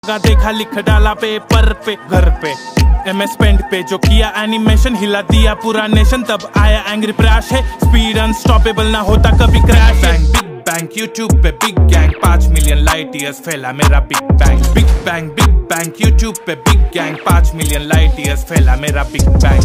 देखा लिख डाला पेपर पे घर पे MS पेंट पे जो किया एनिमेशन हिला दिया पूरा नेशन। तब आया एंग्री प्रैश है स्पीड अनस्टॉपेबल ना होता कभी क्रैश। बिग बैंग यूट्यूब पे big gang 5 million light years फैला मेरा big bang. Big bang YouTube पे big gang 5 million light years फैला मेरा बिग बैंग।